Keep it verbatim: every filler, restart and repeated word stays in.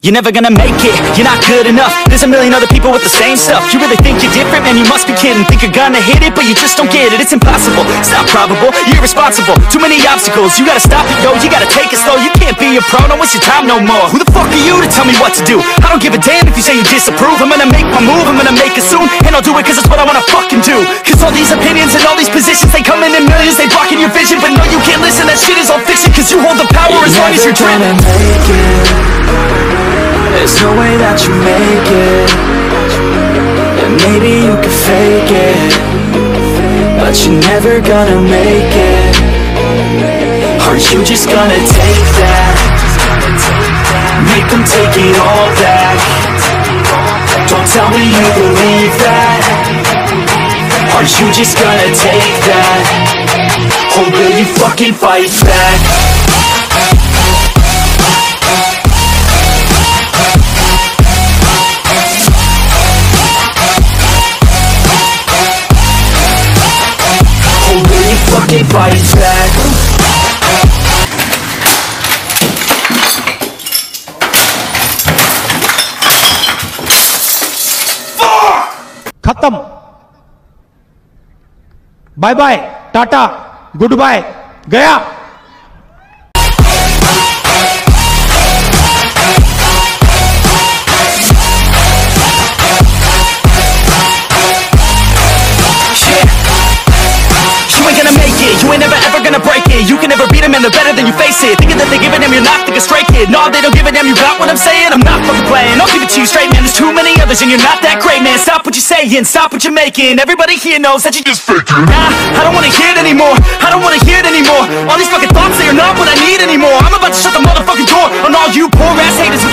You're never gonna make it, you're not good enough. There's a million other people with the same stuff. You really think you're different? Man, you must be kidding. Think you're gonna hit it, but you just don't get it. It's impossible, it's not probable, you're irresponsible. Too many obstacles, you gotta stop it, yo. You gotta take it slow, you can't be a pro. Don't waste your time no more. Who the fuck are you to tell me what to do? I don't give a damn if you say you disapprove. I'm gonna make my move, I'm gonna make it soon. And I'll do it cause it's what I wanna fucking do. Cause all these opinions and all these positions, they come in in millions, they blocking your vision. But no, you can't listen, that shit is all fiction. Cause you hold the power you're as long as you're dreaming. There's no way that you make it. And maybe you can fake it, but you're never gonna make it. Aren't you just gonna take that? Make them take it all back. Don't tell me you believe that. Aren't you just gonna take that? Or will you fucking fight back? Fucking fight back. खत्म. Bye bye, tata, goodbye, गया. You ain't never ever gonna break it. You can never beat them and they're better than you, face it. Thinking that they give a damn, you're not, think a straight kid. No, they don't give a damn, you got what I'm saying? I'm not fucking playing, I'll give it to you straight, man. There's too many others and you're not that great, man. Stop what you're saying, stop what you're making. Everybody here knows that you just faking. Nah, I don't wanna hear it anymore, I don't wanna hear it anymore. All these fucking thoughts, they are not what I need anymore. I'm about to shut the motherfucking door on all you poor ass haters who